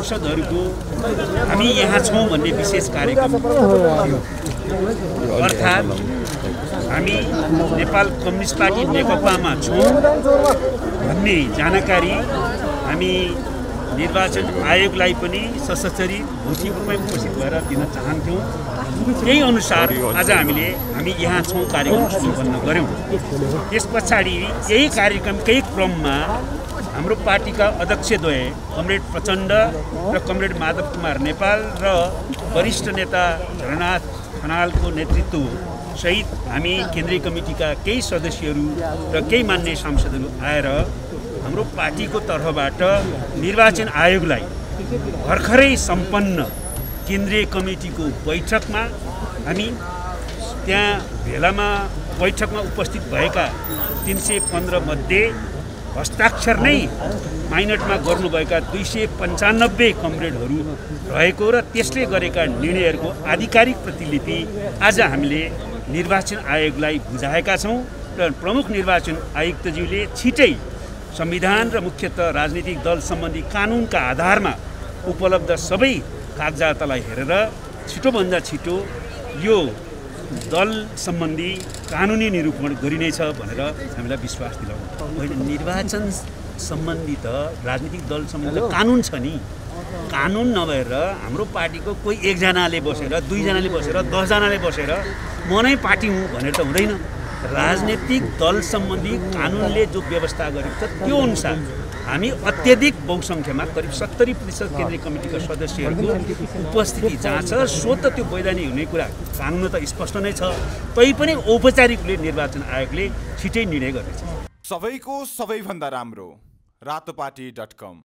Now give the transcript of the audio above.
सांसदहरूको हामी यहाँ छौँ भन्ने विशेष कार्यक्रम थियो। अर्थात् हामी नेपाल कम्युनिस्ट पार्टी नेकपामा छौँ भन्ने जानकारी हामी निर्वाचन आयोगलाई पनि सशस्त्र भौतिक रूपमा उपस्थित भएर दिन चाहन्थ्यौँ। त्यही अनुसार आज हामी यहाँ छौँ कार्यक्रम सम्पन्न गऱ्यौँ। त्यस पछाडि यही कार्यक्रमकै क्रममा हाम्रो पार्टीका अध्यक्षद्वय कमरेड प्रचण्ड र कमरेड माधव कुमार नेपाल र वरिष्ठ नेता झलनाथ खनालको नेतृत्व सहित हामी केन्द्रीय कमिटीका केही सदस्यहरू र केही मान्य सांसदहरू आएर हाम्रो पार्टीको तर्फबाट निर्वाचन आयोगलाई भर्खरै सम्पन्न केन्द्रीय कमिटीको बैठकमा हामी त्यहाँ भेलामा बैठकमा उपस्थित भएका 315 मध्ये हस्ताक्षर नै माइनटमा गर्नुभएका 295 कमरेडहरू रहेको र त्यसले गरेका निर्णयहरूको आधिकारिक प्रतिलिपि आज हामीले निर्वाचन आयोगलाई बुझाएका छौँ र प्रमुख निर्वाचन आयुक्तज्यूले छिटै संविधान र मुख्यतः राजनीतिक दल सम्बन्धी कानुनका आधारमा उपलब्ध सबै कागजातलाई हेरेर छिटोभन्दा छिटो यो दल सम्बन्धी कानुनी निरूपण गरिनेछ भनेर हामीलाई विश्वास दिलाउनु। होइन, निर्वाचन सम्बन्धी त राजनीतिक दल सम्बन्धी कानुन छ नि। कानुन नभएर हाम्रो पार्टीको कोही एकजनाले बसेर 2 जनाले बसेर 10 जनाले बसेर म नै पार्टी हुँ भनेर त हुँदैन। राजनीतिक दल सम्बन्धी कानुनले जो व्यवस्था गरेको छ त्यो अनुसार हामी अत्यधिक बहुसङ्ख्यामा करिब 70% केन्द्रीय कमिटीका सदस्यहरूको उपस्थिति जहाँ छ सो त त्यो वैधानिक हुने कुरा कानुन त स्पष्ट नै छ। तैपनि औपचारिक निर्वाचन आयोगले छिटै निर्णय गर्नेछ। सबैको सबैभन्दा राम्रो रातोपाटी.com